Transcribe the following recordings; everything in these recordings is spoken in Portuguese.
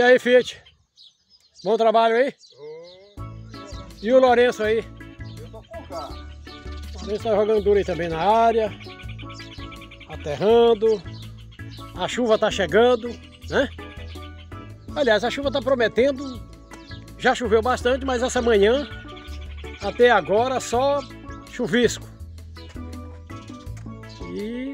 aí, Fiat? Bom trabalho aí? E o Lourenço aí? Eu tô por cá. O Lourenço tá jogando duro aí também na área. Aterrando. A chuva tá chegando, né? Aliás, a chuva tá prometendo. Já choveu bastante, mas essa manhã, até agora, só chuvisco. E...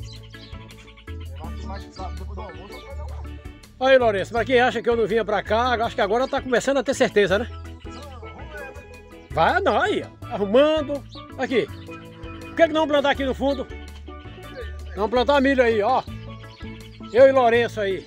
Aí, Lourenço, pra quem acha que eu não vinha pra cá, acho que agora tá começando a ter certeza, né? Vai, não, aí, ó, arrumando. Aqui. Por que não plantar aqui no fundo? Vamos plantar milho aí, ó. Eu e Lourenço aí.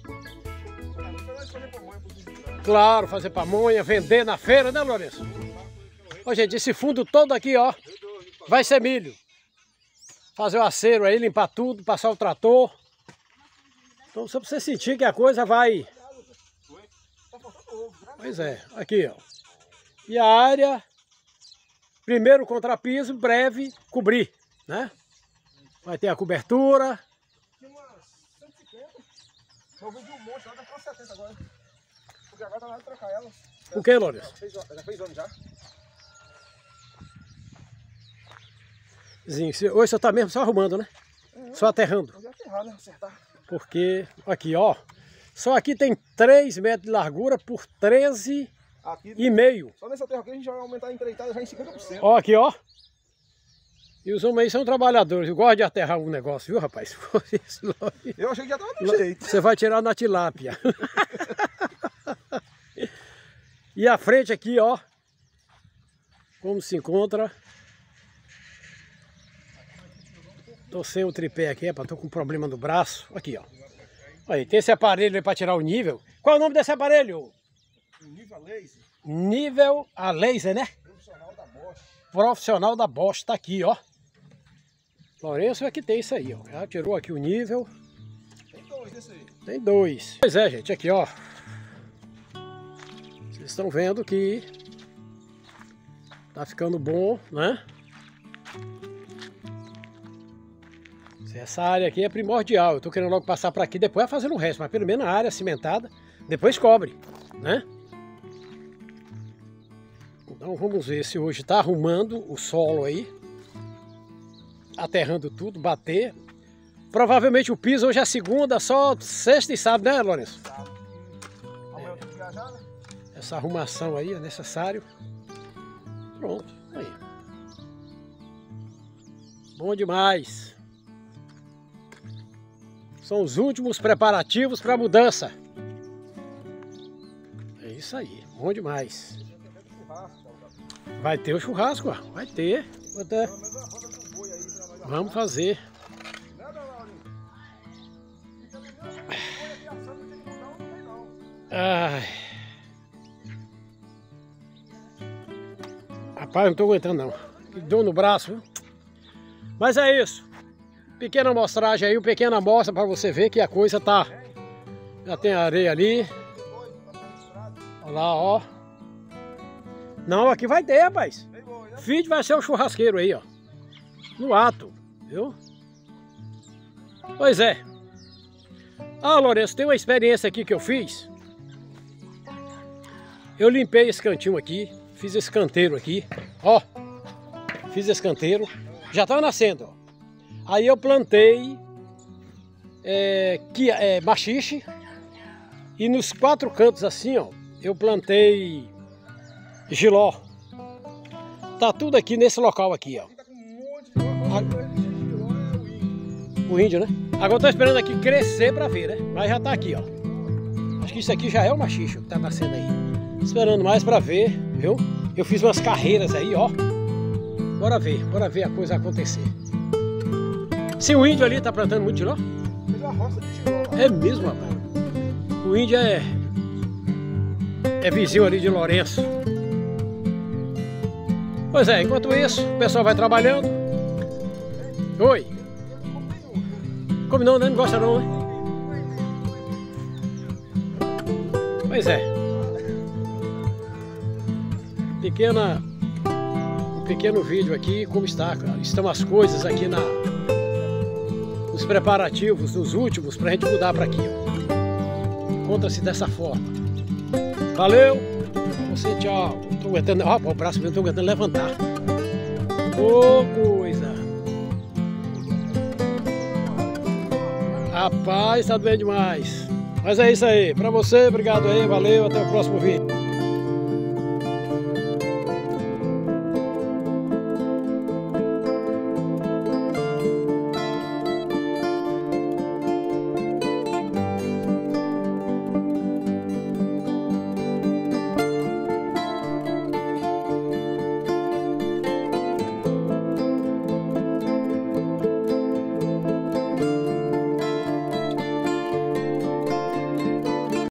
Claro, fazer pamonha, vender na feira, né, Lourenço? Ó, gente, esse fundo todo aqui, ó, vai ser milho. Fazer o acero aí, limpar tudo, passar o trator. Então só pra você sentir que a coisa vai... Pois é, aqui, ó. E a área, primeiro contrapiso, breve, cobrir, né? Vai ter a cobertura. Tinha umas 150. Eu vendi um monte, ela tá com 70 agora. Porque agora tá na hora de trocar ela. O que, Lourenço? Já fez ano já? Hoje você tá mesmo só arrumando, né? Só aterrando. Eu já aterrar, né? Acertar. Porque, aqui, ó. Só aqui tem 3 metros de largura por 13 aqui, e meio. Só nessa terra aqui a gente vai aumentar a empreitada já em 50%. Ó, aqui, ó. E os homens aí são trabalhadores. Eu gosto de aterrar um negócio, viu, rapaz? Eu achei que já tava do jeito. Você vai tirar na tilápia. E a frente aqui, ó. Como se encontra. Tô sem o tripé aqui, tô com problema no braço. Aqui, ó. Aí, tem esse aparelho aí pra tirar o nível. Qual é o nome desse aparelho? Nível a laser. Nível a laser, né? Profissional da Bosch. Profissional da Bosch, tá aqui, ó. Lourenço é que tem isso aí, ó. Já tirou aqui o nível. Tem 2 desse aí. Tem 2. Pois é, gente, aqui, ó. Vocês estão vendo que tá ficando bom, né? Essa área aqui é primordial. Eu tô querendo logo passar para aqui, depois vai fazendo o resto, mas pelo menos a área cimentada, depois cobre, né? Então vamos ver se hoje tá arrumando o solo aí, aterrando tudo, bater. Provavelmente o piso hoje é segunda, só sexta e sábado, né, Lourenço? Amanhã eu tenho que viajar, né? Essa arrumação aí é necessário. Pronto, aí. Bom demais. São os últimos preparativos para a mudança. É isso aí, bom demais. Vai ter o churrasco, ó. Vai ter. Vamos fazer. Ai. Rapaz, não estou aguentando não. Que dor no braço, viu? Mas é isso. Pequena amostragem aí, uma pequena amostra para você ver que a coisa tá... Já tem areia ali. Olha lá, ó. Não, aqui vai ter, rapaz. Filho vai ser o churrasqueiro aí, ó. No ato, viu? Pois é. Ah, Lourenço, tem uma experiência aqui que eu fiz. Eu limpei esse cantinho aqui. Fiz esse canteiro aqui, ó. Fiz esse canteiro. Já tá nascendo, ó. Aí eu plantei machixe e nos 4 cantos assim, ó, eu plantei giló. Tá tudo aqui nesse local aqui, ó. O índio, né? Agora eu tô esperando aqui crescer pra ver, né? Mas já tá aqui, ó. Acho que isso aqui já é o machixe que tá nascendo aí. Esperando mais pra ver, viu? Eu fiz umas carreiras aí, ó. Bora ver a coisa acontecer. Se o índio ali tá plantando muito giló? Fez uma roça de giló. É mesmo, rapaz. O índio é vizinho ali de Lourenço. Pois é, enquanto isso, o pessoal vai trabalhando. Oi. Come não, né? Não gosta não, né? Pois é. Um pequeno vídeo aqui, como está, cara. Estão as coisas aqui nos preparativos, nos últimos, pra gente mudar pra aqui, ó. encontra-se dessa forma. Valeu, pra você, tchau. Tô aguentando, ó, o braço mesmo, tô aguentando levantar. Ô, coisa. Rapaz, tá doendo demais. Mas é isso aí, pra você, obrigado aí, valeu, até o próximo vídeo.